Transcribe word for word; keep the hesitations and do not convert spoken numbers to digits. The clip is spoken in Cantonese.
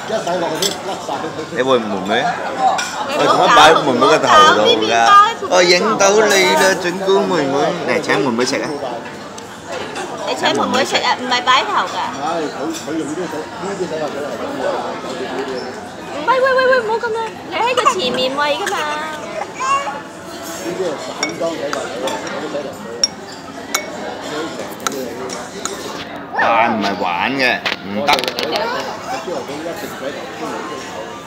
你會唔妹妹啊？我做乜擺妹妹個頭度㗎？我影到你啦，準姑妹妹，嚟請妹妹食啊！ 你請妹妹食啊？唔係擺頭㗎。唔係，喂喂喂，唔好咁啦，你喺佢前面喂㗎嘛。 玩唔係玩嘅，唔得。